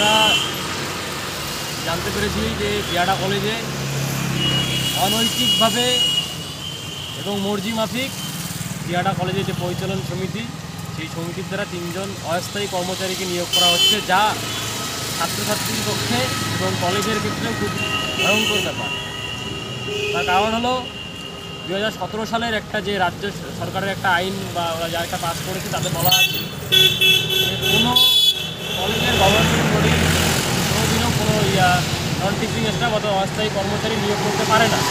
আমরা জানতে পেরেছি যে দিয়াড়া কলেজে অনৈতিকভাবে এবং মর্জি মাফিক দিয়াড়া কলেজের যে পরিচালন সমিতি, সেই সমিতির দ্বারা 3 জন অস্থায়ী কর্মচারীকে নিয়োগ করা হচ্ছে, যা ছাত্রছাত্রীর পক্ষে এবং কলেজের ক্ষেত্রে খুব ভয়ঙ্কর ব্যাপার। তার কারণ হলো 2017 সালের একটা যে রাজ্য সরকারের একটা আইন বা ওরা যা একটা পাস করেছে, তাতে বলা আছে যে কোনো কলেজের গভর্নমেন্ট বডি কোনোদিনও কোনো নন টিচিং স্টাফ অথবা অস্থায়ী কর্মচারী নিয়োগ করতে পারে না।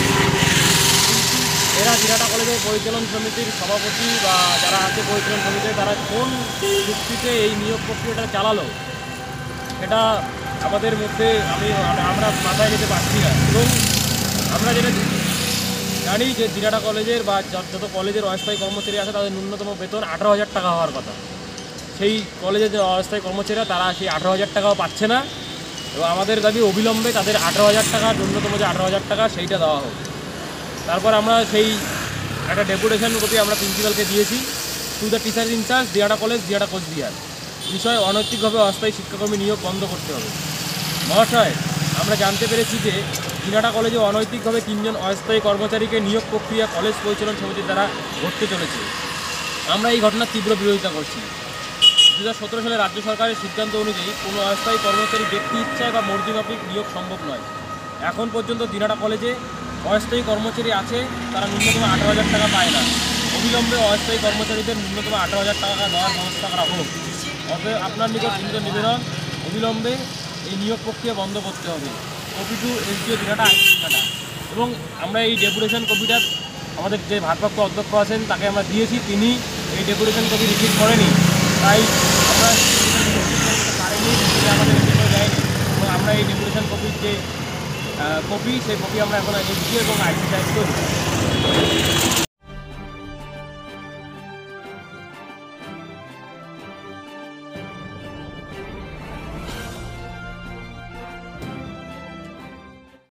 এরা দিয়াড়া কলেজের পরিচালন সমিতির সভাপতি বা যারা আছে পরিচালন সমিতিতে, তারা কোন যুক্তিতে এই নিয়োগ প্রক্রিয়াটা চালালো সেটা আমাদের মধ্যে আমরা মাথায় নিতে পারছি না। এবং আমরা যেটা জানি যে দিয়াড়া কলেজের বা যত কলেজের অস্থায়ী কর্মচারী আছে তাদের ন্যূনতম বেতন 18,000 টাকা হওয়ার কথা। সেই কলেজের যে অস্থায়ী কর্মচারীরা তারা সেই 18,000 টাকাও পাচ্ছে না, এবং আমাদের দাবি অবিলম্বে তাদের 18,000 টাকা, ন্যূনতম যে 18,000 টাকা সেইটা দেওয়া হোক। তারপর আমরা সেই একটা ডেপুটেশন কপি আমরা প্রিন্সিপালকে দিয়েছি, to the teacher incharge Diara college, Diara Cooch Behar. বিষয়ে অনৈতিকভাবে অস্থায়ী শিক্ষাকর্মী নিয়োগ বন্ধ করতে হবে। মহাশয়, আমরা জানতে পেরেছি যে দিয়াড়া কলেজে অনৈতিকভাবে 3 জন অস্থায়ী কর্মচারীকে নিয়োগ প্রক্রিয়া কলেজ পরিচালন সমিতির দ্বারা ঘটতে চলেছে। আমরা এই ঘটনার তীব্র বিরোধিতা করছি। 2017 সালে রাজ্য সরকারের সিদ্ধান্ত অনুযায়ী কোনো অস্থায়ী কর্মচারী ব্যক্তি ইচ্ছায় বা মর্জিমাফিক নিয়োগ সম্ভব নয়। এখন পর্যন্ত দিয়াড়া কলেজে অস্থায়ী কর্মচারী আছে, তারা ন্যূনতম 18,000 টাকা পায় না। অবিলম্বে অস্থায়ী কর্মচারীদের ন্যূনতম 18,000 টাকা দেওয়ার ব্যবস্থা করা হোক। অতএব আপনার নিকট বিনীত নিবেদন, অবিলম্বে এই নিয়োগ প্রক্রিয়া বন্ধ করতে হবে। কপি টু এসডিও দিয়াড়া আইনঘাটা। এবং আমরা এই ডেপুটেশন কপিটা আমাদের যে ভারপ্রাপ্ত অধ্যক্ষ আছেন তাকে আমরা দিয়েছি, তিনি এই ডেপুটেশন কপি রিসিভ করেনি, তাই আমরা পারিনি, তিনি আমাদের রিসিভ করে দেয়নি। এবং আমরা এই ডেপুটেশন কপির যে কপি, সেই কপি আমরা এখন এসডিও এবং আইসি সাহেবকেও দিচ্ছি।